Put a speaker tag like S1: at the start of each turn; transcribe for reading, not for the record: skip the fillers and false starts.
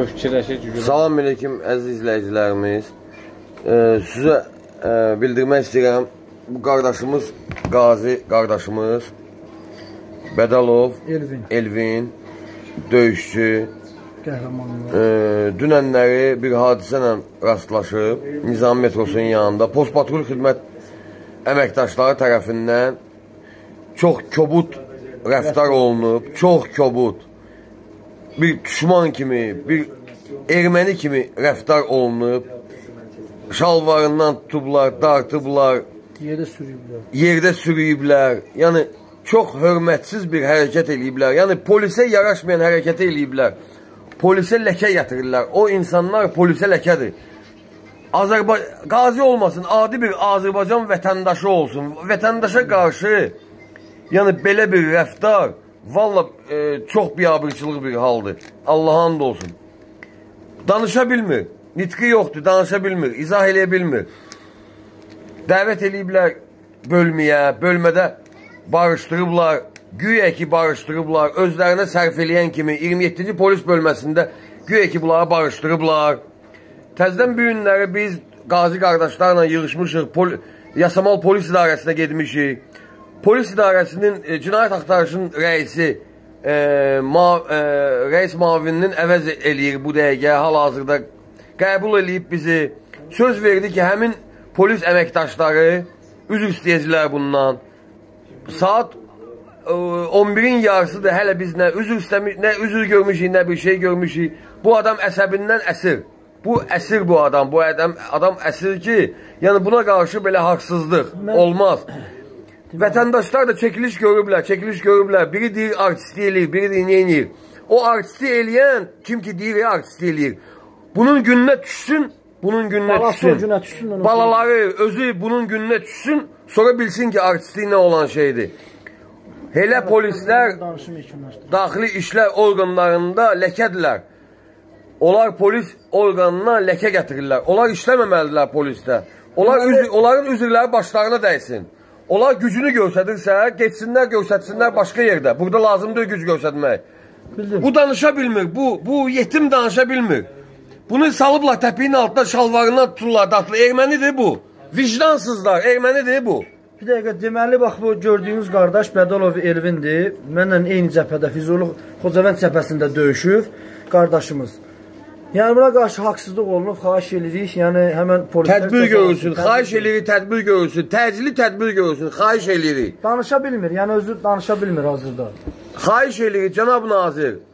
S1: fikirləşir.
S2: Salam aleyküm əziz izləyicilərimiz. Sizə bildirmək istəyirəm, bu qardaşımız Qazi qardaşımız Bədalov Elvin döyüşçü dünənləri bir hadisələ rastlaşıb Nizami metrosunun yanında postpatrul xidmət əməkdaşları tərəfindən çox kobud rəftar olunub, çox kobud bir düşman kimi, bir erməni kimi rəftar olunub, şalvarından tutublar, dartıblar, yerdə sürüyüblər, yəni çox hörmətsiz bir hərəkət eləyiblər, yəni polisə yaraşmayan hərəkət eləyiblər, polisə ləkə yatırırlar, o insanlar polisə ləkədir. Qazi olmasın, adi bir Azərbaycan vətəndaşı olsun, vətəndaşa qarşı yəni belə bir rəftar valla çox biabırçılıq bir haldır. Allah'a and olsun. Danışa bilmir. Nitqi yoxdur, danışa bilmir, izah eləyə bilmir. Dəvət eləyiblər bölməyə, bölmədə barışdırıblar, güya ki barışdırıblar, özlərinə sərf eləyən kimi 27-ci polis bölməsində güya ki bunları barışdırıblar. Təzdən bu günləri biz Qazi qardaşlarla yığışmışıq, Yasamal polis idarəsinə gedmişik. Polis idarəsinin cinayət axtarışının rəisi, rəis mavininin əvəz eləyir bu dəqiqə, hal-hazırda qəbul eləyib bizi. Söz verdi ki, həmin polis əməkdaşları üzr istəyəcəklər bundan. Saat 11-in yarısıdır, hələ biz nə üzr görmüşük, nə bir şey görmüşük. Bu adam əsəbindən əsir. Bu əsir bu adam, bu adam əsir ki, yəni buna qarşı belə haqsızlıq olmaz. Vətəndaşlar da çəkiliş görüblər, biri deyir artisti eləyir, biri deyir nə eləyir. O artisti eləyən, kim ki deyir artisti eləyir, bunun gününə düşsün, balaları özü bunun gününə düşsün, sonra bilsin ki artisti nə olan şeydir. Elə polislər daxili işlər orqanlarında ləkədirlər. Onlar polis orqanına ləkə gətirirlər. Onlar işləməməlidirlər polisdə. Onların üzrləri başlarına dəysin. Onlar gücünü göstərirsə, geçsinlər, göstərsinlər başqa yerdə. Burada lazımdır güc göstərmək. Bu danışa bilmir, bu yetim danışa bilmir. Bunu salıblar təpiyin altında, şalvarından tuturlar, datlı. Ermənidir bu. Vicdansızlar, ermənidir bu.
S3: Bir dəqiqə, deməli, bax, bu gördüyünüz qardaş Bədalov Elvindir. Mənlə eyni cəbhədə, Füzuli Xocavənd cəbhəsində döyüşüb qardaşımız. Yəni, buna qarşı haqsızlıq olunub, xahiş edirik, yəni həmən polislər...
S2: Tədbir görülsün, xahiş edirik, tədbir görülsün, təcili tədbir görülsün, xahiş edirik.
S3: Danışa bilmir, yəni özü danışa bilmir hazırda.
S2: Xahiş edirik, cənab nazir.